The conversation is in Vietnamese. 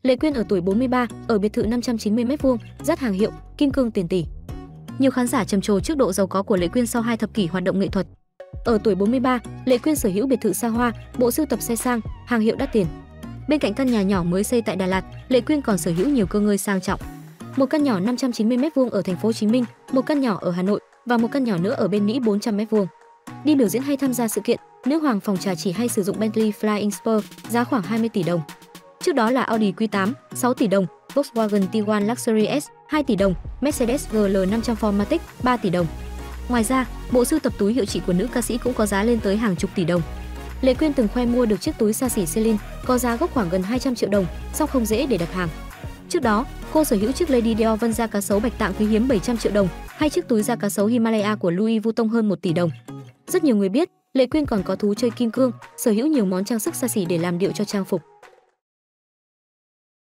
Lệ Quyên ở tuổi 43, ở biệt thự 590m2, dắt hàng hiệu, kim cương tiền tỷ. Nhiều khán giả trầm trồ trước độ giàu có của Lệ Quyên sau 2 thập kỷ hoạt động nghệ thuật. Ở tuổi 43, Lệ Quyên sở hữu biệt thự xa hoa, bộ sưu tập xe sang, hàng hiệu đắt tiền. Bên cạnh căn nhà nhỏ mới xây tại Đà Lạt, Lệ Quyên còn sở hữu nhiều cơ ngơi sang trọng. Một căn nhỏ 590m2 ở thành phố Hồ Chí Minh, một căn nhỏ ở Hà Nội và một căn nhỏ nữa ở bên Mỹ 400m2. Đi biểu diễn hay tham gia sự kiện, nữ hoàng phòng trà chỉ hay sử dụng Bentley Flying Spur giá khoảng 20 tỷ đồng. Trước đó là Audi Q8 6 tỷ đồng, Volkswagen Tiguan Luxury S 2 tỷ đồng, Mercedes GL500 Formatic 3 tỷ đồng. Ngoài ra, bộ sưu tập túi hiệu trị của nữ ca sĩ cũng có giá lên tới hàng chục tỷ đồng. Lệ Quyên từng khoe mua được chiếc túi xa xỉ Celine có giá gốc khoảng gần 200 triệu đồng, song không dễ để đặt hàng. Trước đó, cô sở hữu chiếc Lady Dior vân da cá sấu bạch tạng quý hiếm 700 triệu đồng, hay chiếc túi da cá sấu Himalaya của Louis Vuitton hơn 1 tỷ đồng. Rất nhiều người biết, Lệ Quyên còn có thú chơi kim cương, sở hữu nhiều món trang sức xa xỉ để làm điệu cho trang phục.